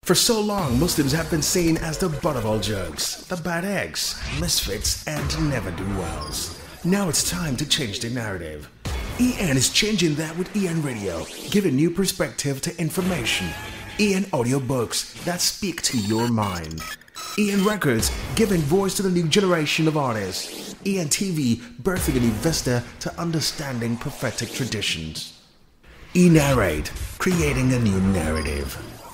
For so long, Muslims have been seen as the butt of all jokes, the bad eggs, misfits, and never-do-wells. Now it's time to change the narrative. EN is changing that with EN Radio, giving new perspective to information. EN audiobooks that speak to your mind. EN Records, giving voice to the new generation of artists. EN TV, birthing a new vista to understanding prophetic traditions. Enarrate, creating a new narrative.